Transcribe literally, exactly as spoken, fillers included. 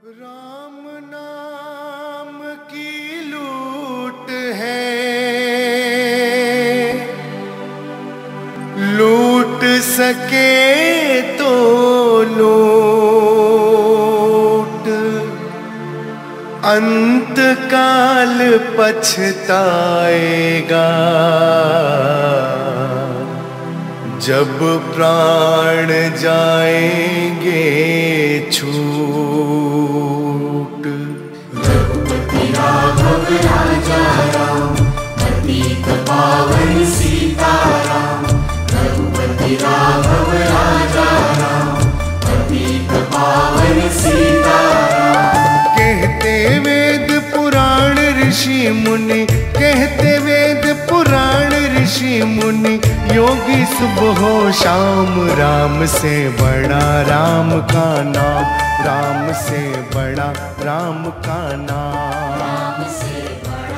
राम नाम की लूट है, लूट सके तो लूट, अंत काल पछताएगा जब प्राण जाएंगे छूट। रघुपति राघव राजा राम, पतित पावन सीताराम। रघुपति राघव राजा राम, पतित पावन सीताराम। कहते वेद पुराण ऋषि मुनि, कहते वेद पुराण ऋषि मुनि, योगी सुबह शाम राम से बड़ा राम का नाम, राम से बड़ा राम का नाम, राम से बड़ा